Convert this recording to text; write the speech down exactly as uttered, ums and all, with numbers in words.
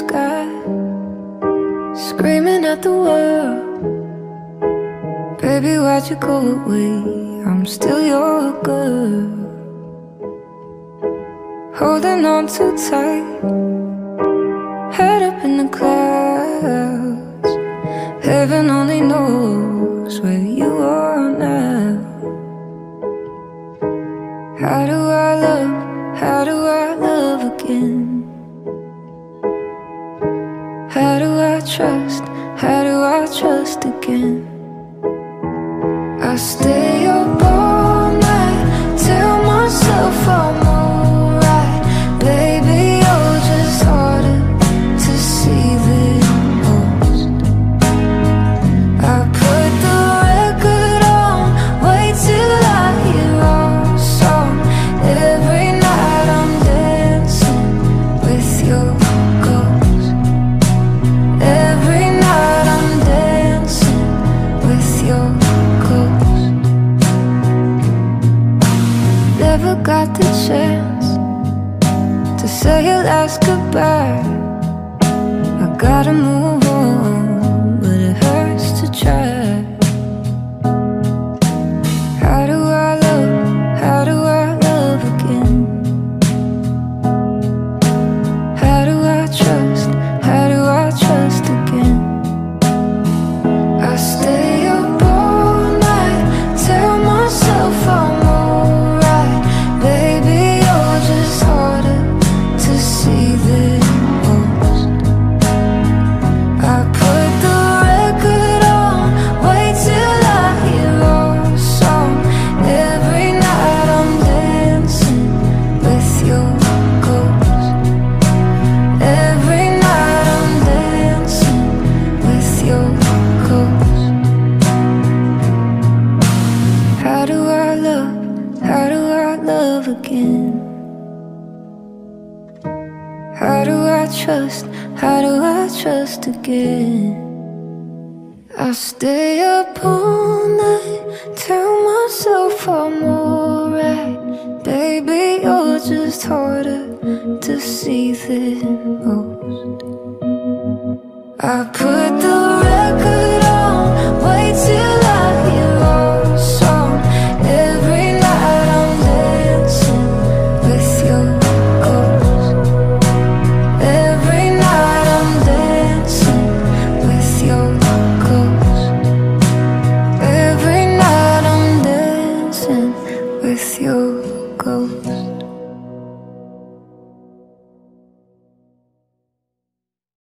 sky, screaming at the world. Baby, why'd you go away? I'm still your girl. Holding on too tight, head up in the clouds. Heaven only knows where you are now. How do I love, how do I love again? How do I trust, how do I trust again? I stay up all night, tell myself I'm alright. Baby, you're just harder to see than most. I put the record on, wait till I hear our song. Every night I'm dancing with your ghost. Every night I'm dancing with your ghost. Never got the chance to say your last goodbye. I gotta move on, but it hurts to try. How do I love, how do I love again? How do I trust, how do I trust again? I stay up all night, tell myself I'm alright. Baby, you're just harder to see than most. I put the record on, wait till I hear our song. Every night I'm dancing with your ghost. Every night I'm dancing with your ghost. How do I love, how do I love again? How do I trust, how do I trust again? I stay up all night, tell myself I'm alright. Baby, you're just harder to see than most. I put the